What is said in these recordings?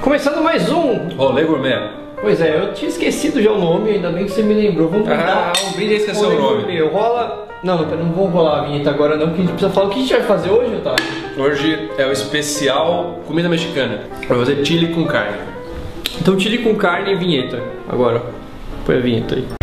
Começando mais um Rolê Gourmet. Pois é, eu tinha esquecido já o nome, ainda bem que você me lembrou. Vamos brindar. Um brinde, esqueceu o nome. Gourmet. Rola... Não, não vou rolar a vinheta agora não, porque a gente precisa falar o que a gente vai fazer hoje, Otávio. Hoje é o especial comida mexicana. Vai fazer chili com carne. Então chili com carne e vinheta. Agora, põe a vinheta aí.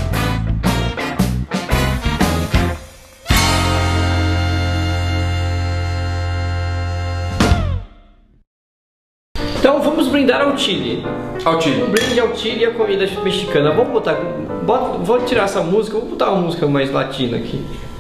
Então vamos brindar ao chili. Ao chili. Um brinde ao chili e a comida mexicana. Vamos botar... Vou tirar essa música, vou botar uma música mais latina aqui.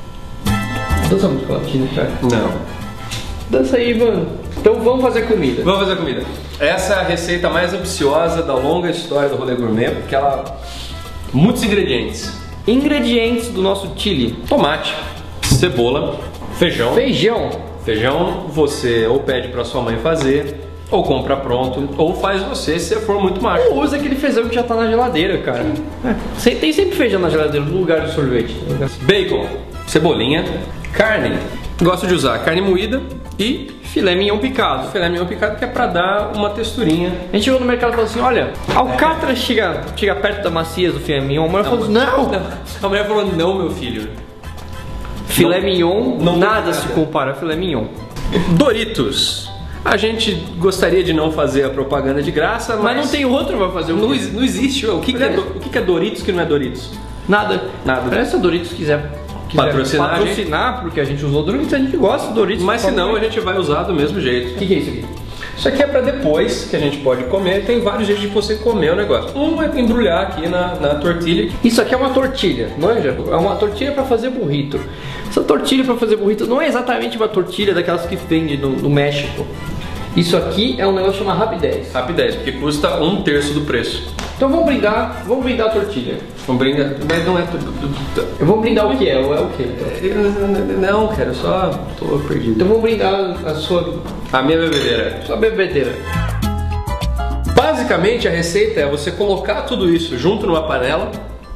Dança música latina, cara. Não. Dança aí, mano. Então vamos fazer comida. Vamos fazer comida. Essa é a receita mais ambiciosa da longa história do Rolê Gourmet, porque ela... Muitos ingredientes. Ingredientes do nosso chili. Tomate, cebola, feijão. Feijão você ou pede pra sua mãe fazer, ou compra pronto, ou faz você se você for muito macho. Ou usa aquele feijão que já tá na geladeira, cara. Tem sempre feijão na geladeira, no lugar do sorvete. Bacon, cebolinha, carne. Gosto de usar carne moída e filé mignon picado. filé mignon picado, que é pra dar uma texturinha. A gente chegou no mercado e falou assim, olha, alcatra chega perto da maciez do filé mignon. A mulher falou, não! A mulher falou, não, meu filho. Filé mignon, não nada se compara a filé mignon. Doritos. A gente gostaria de não fazer a propaganda de graça, Mas não tem outro pra fazer o não existe. O que é Doritos que não é Doritos? Nada. Nada. Se a Doritos quiser patrocinar, porque a gente usou Doritos, a gente gosta de Doritos. Mas se não, a gente vai usar do mesmo jeito. O que é isso aqui? Isso aqui é pra depois, que a gente pode comer. Tem vários jeitos de você comer o negócio. Um é embrulhar aqui na tortilha. Isso aqui é uma tortilha, manja? É uma tortilha pra fazer burrito. Essa tortilha pra fazer burrito não é exatamente uma tortilha daquelas que vende no México. Isso aqui é um negócio chamado Rapidez. Rapidez, porque custa 1/3 do preço. Então vamos brindar a tortilha. Vamos brindar, mas não é Eu vou brindar o que é? É o que então? Não, cara, eu só tô perdido. Então vamos brindar a minha bebedeira. Sua bebedeira. Basicamente a receita é você colocar tudo isso junto numa panela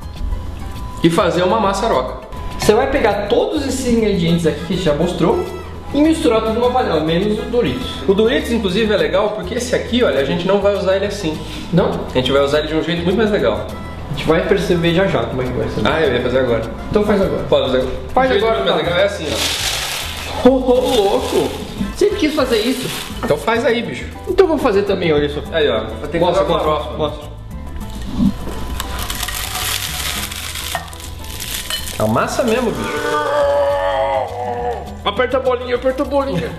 e fazer uma maçaroca. Você vai pegar todos esses ingredientes aqui que a gente já mostrou e misturar tudo numa panela, menos o Doritos. O Doritos, inclusive, é legal porque esse aqui, olha, a gente não vai usar ele assim. Não? A gente vai usar ele de um jeito muito mais legal. A gente vai perceber já como é que vai ser. Ah, eu ia fazer agora. Então faz agora. Pode fazer agora. Faz agora. O jeito mais legal é assim, ó. Louco! Sempre quis fazer isso. Então faz aí, bicho. Então vou fazer também, olha só. Aí, ó. Tem que Mostra. Mostra. É uma massa mesmo, bicho. Aperta a bolinha.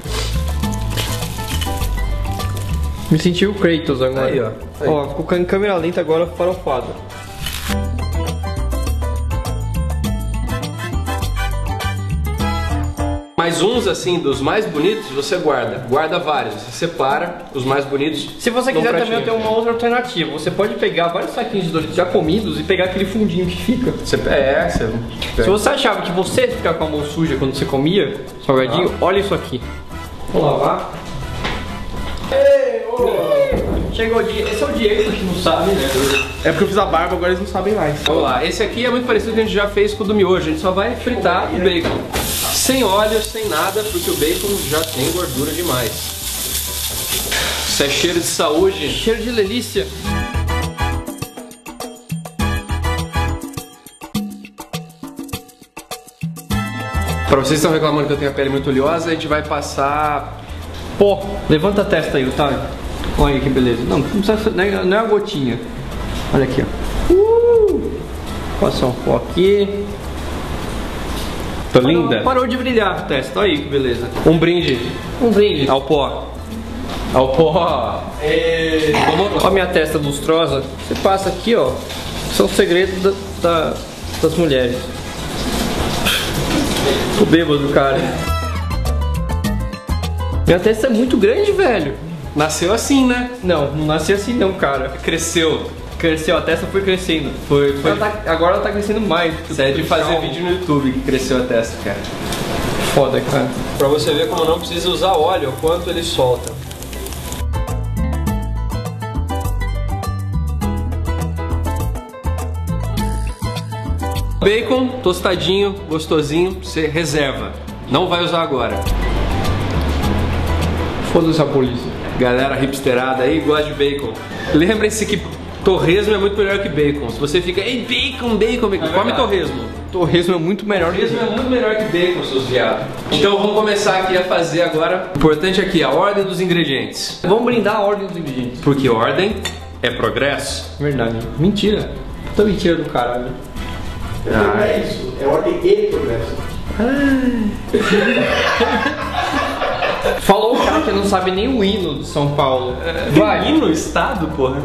Me senti o Kratos agora. Aí, ó. Aí. Ó, ficou em câmera lenta agora, farofado. Mas uns, assim, dos mais bonitos, você guarda. Guarda vários. Você separa os mais bonitos. Se você quiser também, eu tenho uma outra alternativa. Você pode pegar vários saquinhos de Doritos já comidos e pegar aquele fundinho que fica. Se você achava que você ia ficar com a mão suja quando você comia salgadinho, olha isso aqui. Vou lavar. Chegou o dia. Esse é o Diego, que não sabe, né? É porque eu fiz a barba, agora eles não sabem mais. Vamos lá. Esse aqui é muito parecido com o que a gente já fez com o do miojo. A gente só vai fritar o bacon. Sem óleo, sem nada, porque o bacon já tem gordura demais. Isso é cheiro de saúde. Cheiro de delícia. Pra vocês que estão reclamando que eu tenho a pele muito oleosa, a gente vai passar pó. Levanta a testa aí, Otávio. Olha aí que beleza. Não precisa, não é uma gotinha. Olha aqui, ó. Passar um pó aqui. Tô linda. Parou de brilhar a testa. Olha aí que beleza. Um brinde. Ao pó. Ao pó. Olha a minha testa lustrosa. Você passa aqui, ó. São os segredos das mulheres. Tô bêbado, cara. Minha testa é muito grande, velho. Nasceu assim, né? Não nasceu assim não, cara. Cresceu, a testa foi crescendo. Agora ela tá crescendo mais. Isso é de fazer vídeo no YouTube que cresceu a testa, cara. Foda, cara. Pra você ver como não precisa usar óleo, o quanto ele solta. Bacon tostadinho, gostosinho, você reserva. Não vai usar agora. Foda-se a polícia. Galera hipsterada aí gosta de bacon. Lembrem-se que torresmo é muito melhor que bacon. Se você fica, ei, bacon, bacon, bacon, come torresmo. Torresmo é muito melhor. Torresmo é muito melhor que bacon, seus viados. Então vamos começar aqui a fazer agora. O importante aqui, a ordem dos ingredientes. Vamos brindar a ordem dos ingredientes. Porque ordem é progresso. Verdade. Mentira. Puta mentira do caralho. Não é isso, é ordem e progresso. Falou o cara que não sabe nem o hino de São Paulo. Vai. Hino no estado, porra.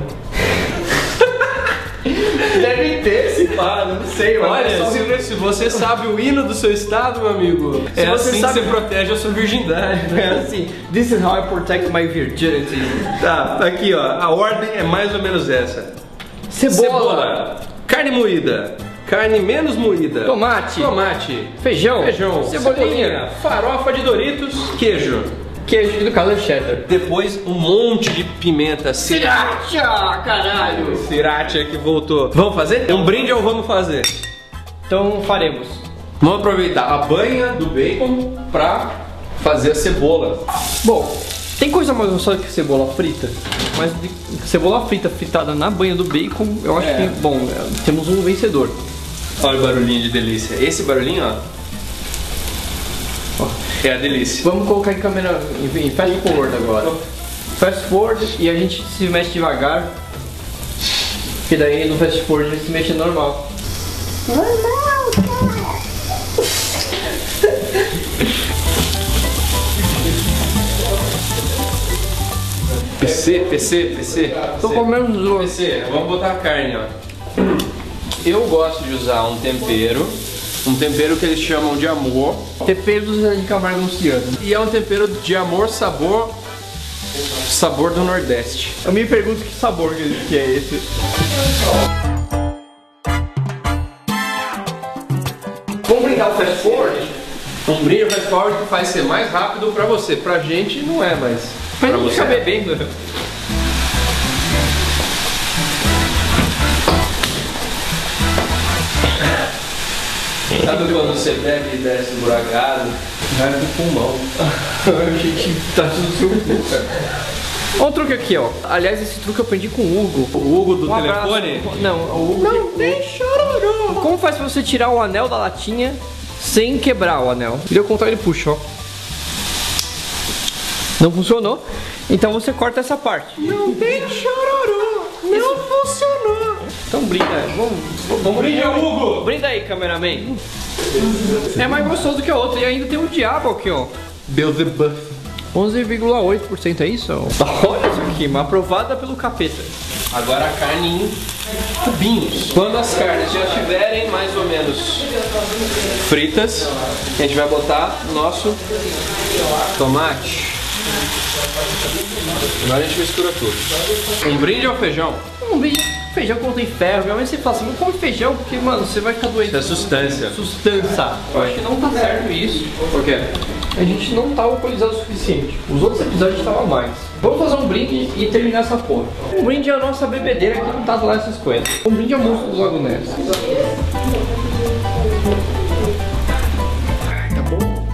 Deve ter esse pá, não sei, mas Olha, se você sabe o hino do seu estado, meu amigo, é assim que você protege a sua virgindade, né? É assim, this is how I protect my virginity. Tá aqui ó, a ordem é mais ou menos essa. Cebola. Carne moída, carne menos moída, Tomate. feijão, Cebolinha. farofa de Doritos, queijo. Queijo, que no caso é cheddar. Depois um monte de pimenta, Sriracha, caralho. sriracha que voltou. Vamos fazer? Um brinde ou vamos fazer? Então faremos. Vamos aproveitar a banha do bacon pra fazer a cebola. Bom, tem coisa mais gostosa que cebola frita, mas cebola frita fritada na banha do bacon, eu acho que, bom, temos um vencedor. Olha o barulhinho de delícia. Esse barulhinho, ó, é a delícia. Vamos colocar em câmera, em fast forward agora. Fast forward e a gente se mexe devagar, que daí no fast forward a gente se mexe normal. Normal, cara. PC. Tô comendo os dois. PC, vamos botar a carne, ó. Eu gosto de usar um tempero que eles chamam de amor. Tempero do Zé de Camargo Luciano. E é um tempero de amor, sabor do Nordeste. Eu me pergunto que sabor que é esse. Vamos brindar o fast forward? Um brinde fast forward que faz ser mais rápido pra você. Pra gente não é, mas Pra pra gente você ficar bebendo. Sabe quando você bebe e desce buracado? Vai pro pulmão. A gente tá no seu cu, cara. Olha um truque aqui, ó. Aliás, esse truque eu aprendi com o Hugo. O Hugo do Um abraço. telefone? Não, o Hugo. Não tem chororô. Como faz pra você tirar o anel da latinha sem quebrar o anel? E eu contar, ele puxa, ó. Não funcionou. Então você corta essa parte. Não tem chororô. Não funcionou. Então brinda. Vamos Brinda, Hugo. Brinda aí, cameraman. É mais gostoso que a outra. E ainda tem o diabo aqui, ó. Beelzebub. 11,8%, é isso? Olha isso aqui, uma aprovada pelo capeta. Agora a carne em cubinhos. Quando as carnes já estiverem mais ou menos fritas, a gente vai botar nosso tomate. Agora a gente mistura tudo. Um brinde ao feijão. Um vídeo feijão contém ferro. Realmente você fala assim, não come feijão porque, mano, você vai ficar doente. Isso é sustância. Sustância. Eu acho que não tá certo isso. Por quê? A gente não tá alcoolizado o suficiente. Os outros episódios a gente tava mais. Vamos fazer um brinde e terminar essa porra. Um brinde é a nossa bebedeira que não tá lá essas coisas. Um brinde é o monstro do Lago Ness. Tá bom?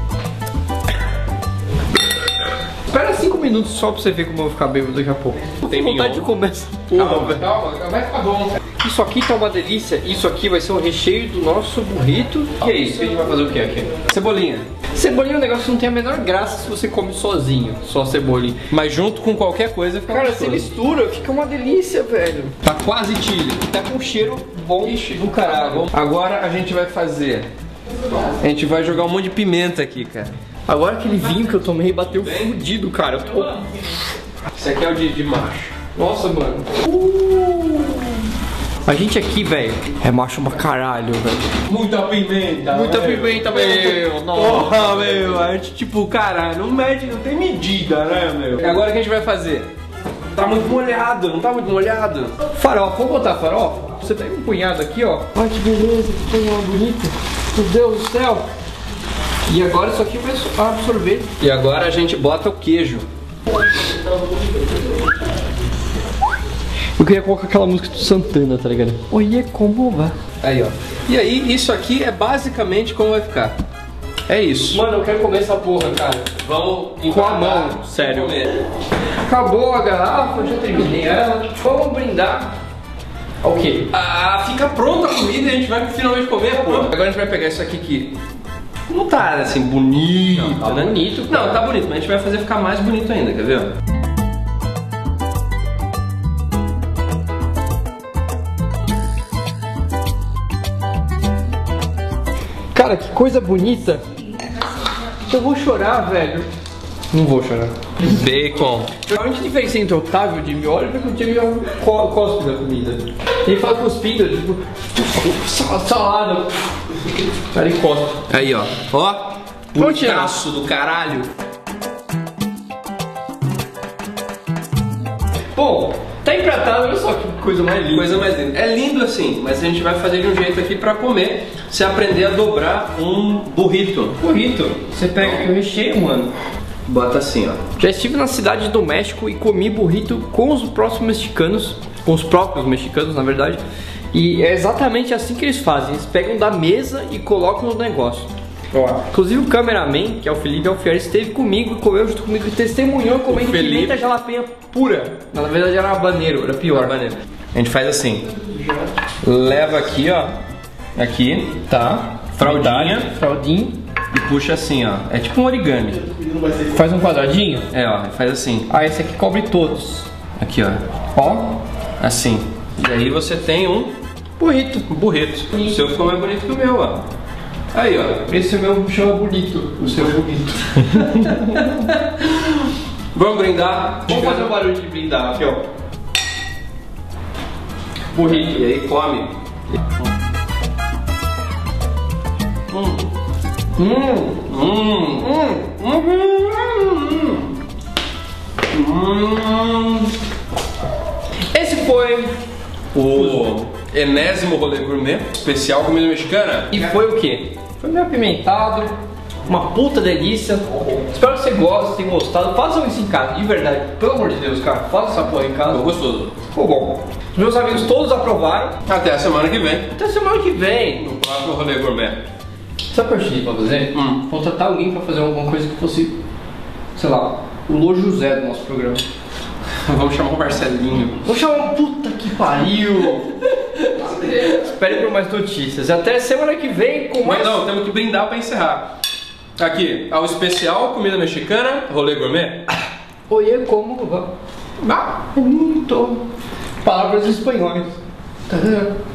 Espera 5 minutos só pra você ver como eu vou ficar bêbado daqui a pouco. Tem vontade mignon? de comer essa porra, Calma, velho. calma, vai ficar bom. Isso aqui tá uma delícia. Isso aqui vai ser o recheio do nosso burrito. E é isso. A gente vai fazer o que aqui? Cebolinha. Cebolinha é um negócio que não tem a menor graça se você come sozinho, só cebolinha. Mas junto com qualquer coisa fica Cara, você gostoso. mistura, fica uma delícia, velho. Tá quase chile. Tá com um cheiro bom do caralho. Agora a gente vai fazer. A gente vai jogar um monte de pimenta aqui, cara. Agora aquele vinho que eu tomei bateu fudido, cara. Eu tô... Esse aqui é o de macho. Nossa, mano. A gente aqui, velho, é macho pra caralho, velho. Muita pimenta. Muita pimenta, meu. Porra, meu. A gente, tipo, cara, não mede, não tem medida, né, meu? E agora o que a gente vai fazer? Tá muito molhado, não tá muito molhado? Farofa, vamos botar farofa? Você pega um punhado aqui, ó. Olha que beleza, que coisa bonita. Meu Deus do céu. E agora isso aqui vai absorver. E agora a gente bota o queijo. Eu queria colocar aquela música do Santana, tá ligado? Oiê, como vai? Aí, ó. E aí, isso aqui é basicamente como vai ficar. É isso. Mano, eu quero comer essa porra, cara. Vamos Com a mão, sério. Comer. Acabou a garrafa, já terminei ela. Vamos brindar. O quê? Ah, fica pronta a comida e a gente vai finalmente comer, pô. Agora a gente vai pegar isso aqui que não tá assim bonito, Não, tá né? bonito, cara. Não, tá bonito, mas a gente vai fazer ficar mais bonito ainda, quer ver? Cara, que coisa bonita. Eu vou chorar, velho. Não vou chorar. Bacon. A gente diferencia entre o Otávio e o Jimmy Oliver porque o Jimmy cospe da comida. Ele fala cuspindo, tipo, salada. Cara, ele cospe. Aí, ó. Ó. Bonitaço do caralho. Bom, tá empratado, olha só que coisa mais linda. Coisa mais linda. É lindo assim, mas a gente vai fazer de um jeito aqui pra comer. Você aprender a dobrar um burrito. Burrito. Você pega aqui o recheio, mano. Bota assim, ó. Já estive na cidade do México e comi burrito com os próprios mexicanos, na verdade. E é exatamente assim que eles fazem. Eles pegam da mesa e colocam no negócio. Ó. Inclusive o cameraman, que é o Felipe Alfieri, esteve comigo, comeu junto comigo e testemunhou comendo pimenta jalapeña pura. Na verdade era habanero, era pior. Habanero. A gente faz assim. Leva aqui, ó. Aqui, tá? Fraldinho. E puxa assim, ó. É tipo um origami. Faz um quadradinho. É, ó. Faz assim. Ah, esse aqui cobre todos. Aqui, ó. Ó. Assim. E aí você tem um burrito. Um burrito. O seu ficou mais bonito que o meu, ó. Aí, ó. Esse meu chama bonito. O seu bonito. Vamos brindar. Vamos fazer um barulho de brindar aqui, ó. Burrito. E aí come. Esse foi O enésimo rolê gourmet, especial comida mexicana. E foi o quê? Foi meio apimentado, uma puta delícia. Espero que você goste, tenha gostado. Façam isso em casa, de verdade. Pelo amor de Deus, cara, faça essa porra em casa. Ficou gostoso. Ficou bom. Os meus amigos todos aprovaram. Até a semana que vem. Até semana que vem. No próximo rolê gourmet. Sabe o que eu achei pra fazer? Contratar alguém pra fazer alguma coisa que fosse, sei lá, o Lô José do nosso programa. Vamos chamar o Marcelinho. Vou chamar um puta que pariu. Espere por mais notícias. Até semana que vem com mais... Não, temos que brindar pra encerrar. Aqui, ao especial comida mexicana, rolê gourmet. Oiê, como va? Muito. Palavras espanhóis.